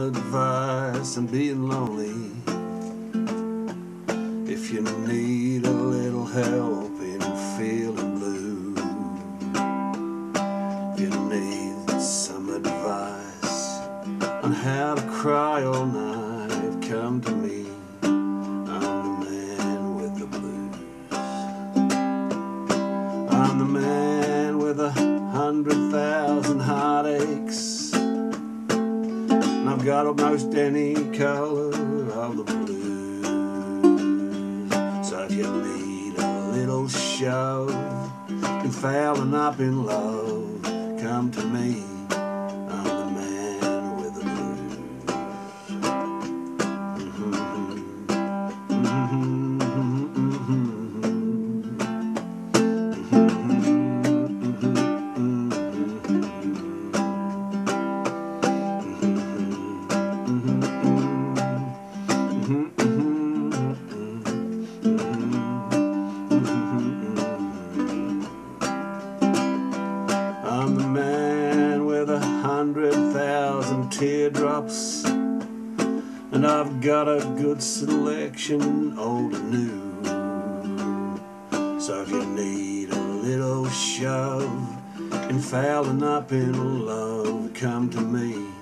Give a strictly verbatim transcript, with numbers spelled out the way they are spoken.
advice on being lonely. If you need a little help in feeling blue, if you need some advice on how to cry all night, come to me. I'm the man with the blues. I'm the man with a hundred thousand heartaches, and I've got almost any color of the blues. So if you need a little shove in falling up in love, come to me. I'm the man with the blues. Mm-hmm. Mm-hmm. I'm the man with a hundred thousand teardrops, and I've got a good selection, old and new. So if you need a little shove in falling up in love, come to me.